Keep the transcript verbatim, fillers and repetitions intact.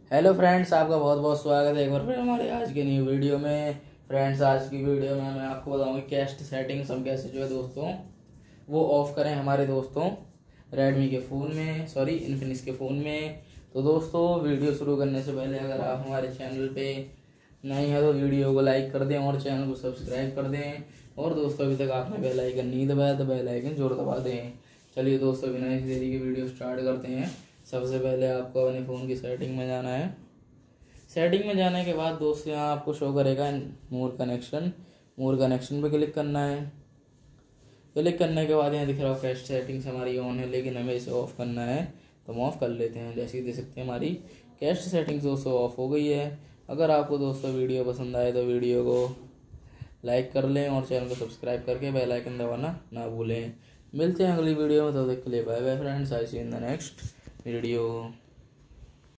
Hello friends, आपका बहुत बहुत स्वागत है एक बार फिर हमारे आज की न्यू वीडियो में। फ्रेंड्स, आज की वीडियो में मैं आपको बताऊंगा कैस्ट सेटिंग्स हम कैसे जो है दोस्तों वो ऑफ़ करें हमारे दोस्तों रेडमी के फ़ोन में, सॉरी इन्फिनिक्स के फ़ोन में। तो दोस्तों, वीडियो शुरू करने से पहले अगर आप हमारे चैनल पे नहीं है तो वीडियो को लाइक कर दें और चैनल को सब्सक्राइब कर दें। और दोस्तों, अभी तक आपने बेल आइकन नहीं दबाया तो बेल आइकन जरूर दबा दें। चलिए दोस्तों, बिना इसी देरी की वीडियो स्टार्ट करते हैं। सबसे पहले आपको अपने फ़ोन की सेटिंग में जाना है। सेटिंग में जाने के बाद दोस्तों यहाँ आपको शो करेगा मोर कनेक्शन। मोर कनेक्शन पे क्लिक करना है। क्लिक करने के बाद यहाँ दिख रहा है कैस्ट सेटिंग्स हमारी ऑन है, लेकिन हमें इसे ऑफ़ करना है तो हम ऑफ़ कर लेते हैं। जैसे ही देख सकते हैं हमारी कैस्ट सेटिंग्स दोस्तों ऑफ़ हो गई है। अगर आपको दोस्तों वीडियो पसंद आए तो वीडियो को लाइक कर लें और चैनल को सब्सक्राइब करके बेल आइकन दबाना ना भूलें। मिलते हैं अगली वीडियो में, तो तब तक के लिए bye bye friends. I see in the next video.